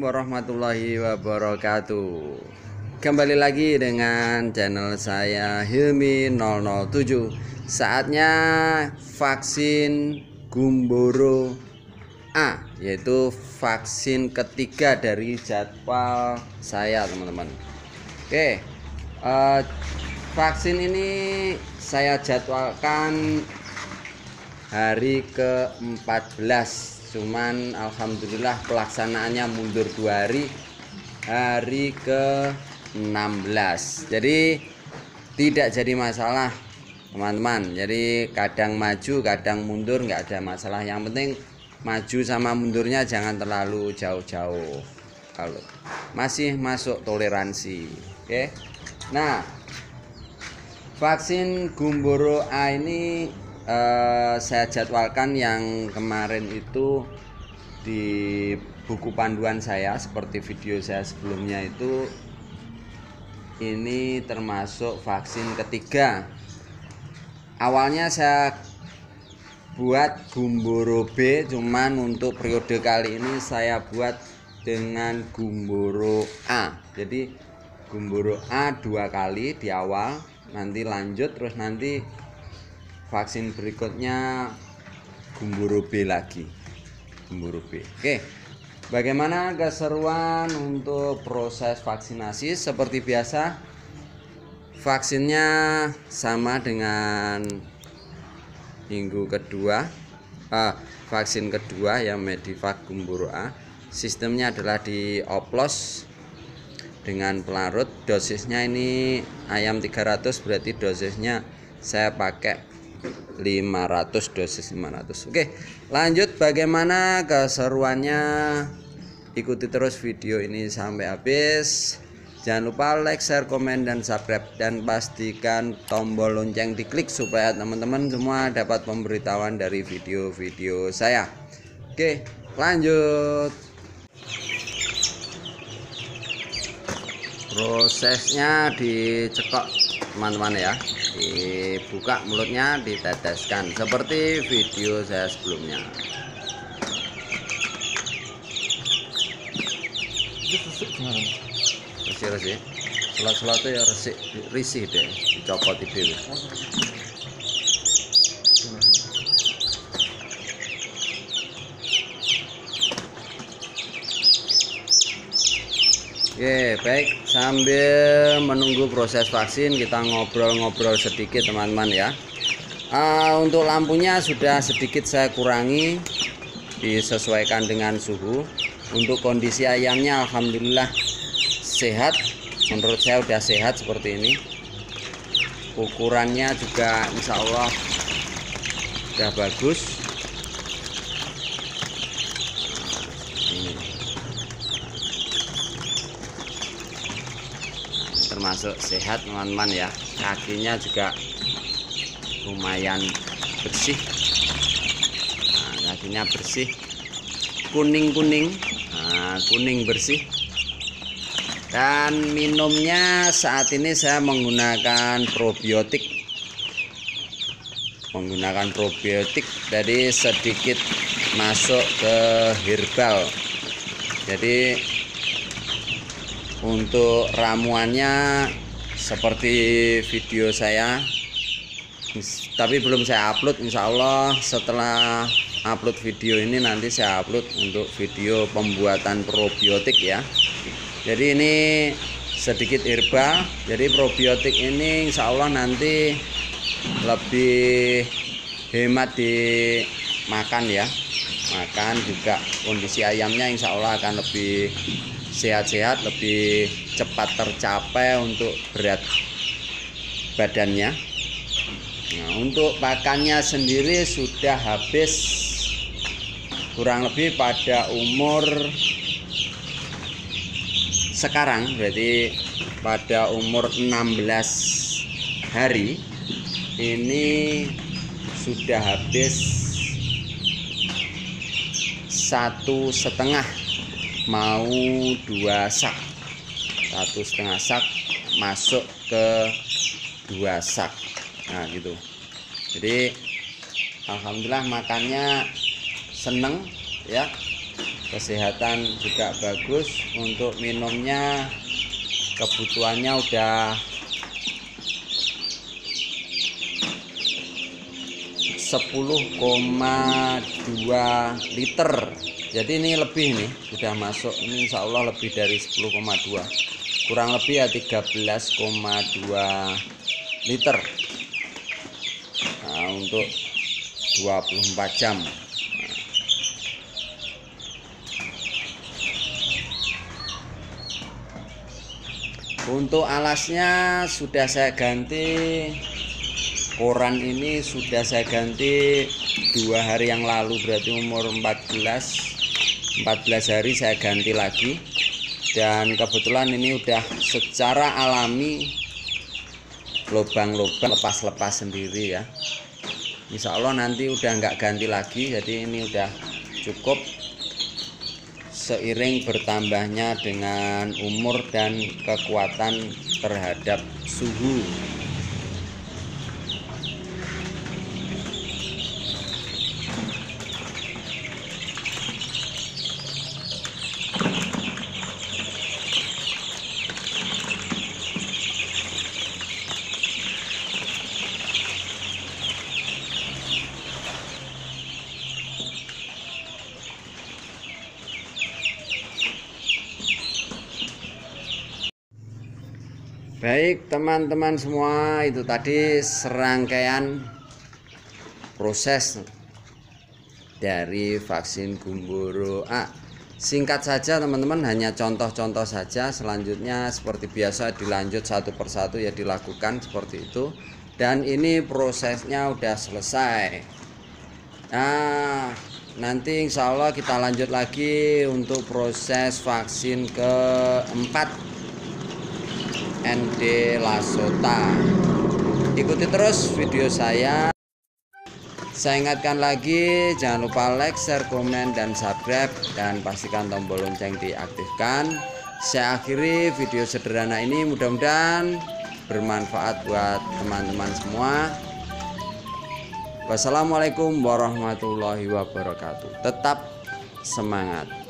warahmatullahi wabarakatuh. Kembali lagi dengan channel saya Hilmi 007. Saatnya vaksin Gumboro A, yaitu vaksin ketiga dari jadwal saya, teman-teman. Oke, vaksin ini saya jadwalkan hari ke-14, cuman alhamdulillah pelaksanaannya mundur 2 hari, hari ke-16. Jadi tidak jadi masalah, teman-teman. Jadi kadang maju kadang mundur, nggak ada masalah. Yang penting maju sama mundurnya jangan terlalu jauh-jauh, kalau masih masuk toleransi. Oke, nah, vaksin Gumboro A ini saya jadwalkan yang kemarin itu di buku panduan saya, seperti video saya sebelumnya itu. Ini termasuk vaksin ketiga. Awalnya saya buat Gumboro B, cuman untuk periode kali ini saya buat dengan Gumboro A. Jadi Gumboro A 2 kali di awal, nanti lanjut, terus nanti vaksin berikutnya Gumboro B lagi, Gumboro B. Oke, bagaimana keseruan untuk proses vaksinasi? Seperti biasa, vaksinnya sama dengan minggu kedua, vaksin kedua yang Medivac Gumboro A. Sistemnya adalah dioplos dengan pelarut. Dosisnya ini ayam 300, berarti dosisnya saya pakai 500, dosis 500. Oke, lanjut bagaimana keseruannya. Ikuti terus video ini sampai habis. Jangan lupa like, share, komen, dan subscribe, dan pastikan tombol lonceng diklik supaya teman-teman semua dapat pemberitahuan dari video-video saya. Oke, lanjut. Prosesnya dicekok, teman-teman ya. Dibuka mulutnya, diteteskan seperti video saya sebelumnya. Resik-resik, selat-selat ya resik, risih deh, dicopot itu. Oke, baik, sambil menunggu proses vaksin kita ngobrol-ngobrol sedikit, teman-teman ya. Untuk lampunya sudah sedikit saya kurangi, disesuaikan dengan suhu. Untuk kondisi ayamnya alhamdulillah sehat, menurut saya udah sehat seperti ini. Ukurannya juga insya Allah udah bagus. Ini termasuk sehat, teman-teman ya. Kakinya juga lumayan bersih. Nah, kakinya bersih, kuning-kuning, kuning bersih. Dan minumnya saat ini saya menggunakan probiotik, jadi sedikit masuk ke herbal. Jadi untuk ramuannya seperti video saya, tapi belum saya upload. Insya Allah setelah upload video ini nanti saya upload untuk video pembuatan probiotik ya. Jadi ini sedikit herbal, jadi probiotik ini insya Allah nanti lebih hemat dimakan ya. Makan juga kondisi ayamnya insya Allah akan lebih sehat-sehat, lebih cepat tercapai untuk berat badannya. Nah, untuk pakannya sendiri sudah habis kurang lebih pada umur sekarang, berarti pada umur 16 hari ini sudah habis 1,5 mau 2 sak, 1,5 sak masuk ke 2 sak. Nah gitu. Jadi alhamdulillah makannya seneng ya. kesehatan juga bagus. Untuk minumnya kebutuhannya udah 10,2 liter. Jadi ini lebih nih, sudah masuk ini insya Allah lebih dari 10,2, kurang lebih ya 13,2 liter. Nah, untuk 24 jam. Untuk alasnya sudah saya ganti, koran ini sudah saya ganti 2 hari yang lalu, berarti umur 14 hari saya ganti lagi. Dan kebetulan ini udah secara alami lubang-lubang lepas-lepas sendiri ya. Insya Allah nanti udah nggak ganti lagi, jadi ini udah cukup. Seiring bertambahnya dengan umur dan kekuatan terhadap suhu. Baik teman-teman semua, itu tadi serangkaian proses dari vaksin Gumboro A. Singkat saja teman-teman, hanya contoh-contoh saja. Selanjutnya seperti biasa dilanjut satu persatu ya, dilakukan seperti itu. Dan ini prosesnya udah selesai. Nah, nanti insya Allah kita lanjut lagi untuk proses vaksin keempat ND Lasota. Ikuti terus video saya. Saya ingatkan lagi, jangan lupa like, share, komen, dan subscribe, dan pastikan tombol lonceng diaktifkan. Saya akhiri video sederhana ini, mudah-mudahan bermanfaat buat teman-teman semua. Wassalamualaikum warahmatullahi wabarakatuh. Tetap semangat.